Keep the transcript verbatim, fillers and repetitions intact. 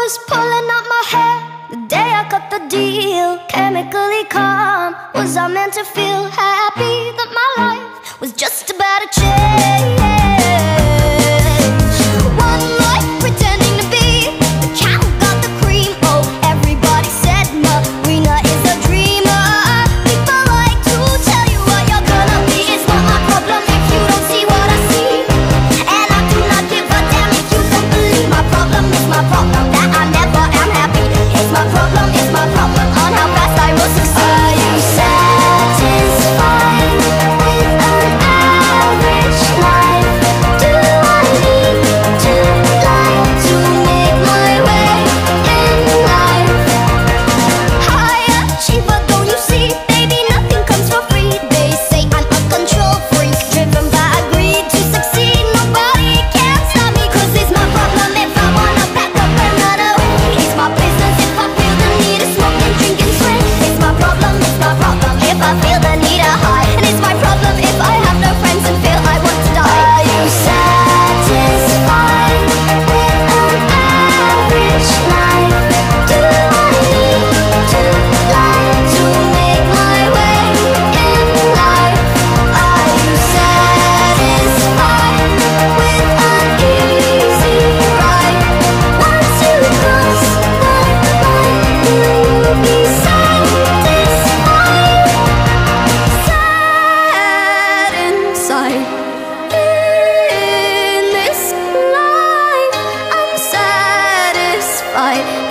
was pulling out my hair the day I cut the deal. Chemically calm, was I meant to feel happy that my life was just about to change? One life pretending to be the cow got the cream. Oh, everybody said Marina is a dreamer. People like to tell you what you're gonna be. It's not my problem if you don't see what I see, and I do not give a damn if you don't believe. My problem is my problem that I never am happy. It's my problem, it's my problem on how fast I will succeed. Are you satisfied with an average life? Do I need to lie to make my way in life? High achiever, don't you see? Baby, nothing comes for free. They say I'm a control freak, driven by greed to succeed. Nobody can stop me, cause it's my problem if I wanna pack up and run away. It's my business if I feel the need to smoke and drink and swing. It's my problem, it's my problem if I feel the need to hide. And it's my problem if I have no friends and feel I want to die. Are you satisfied with an average life? Do I need to lie to make my way in life? Are you satisfied with an easy ride? Once you cross the line, will you be satisfied? Sad inside in this life, I'm satisfied.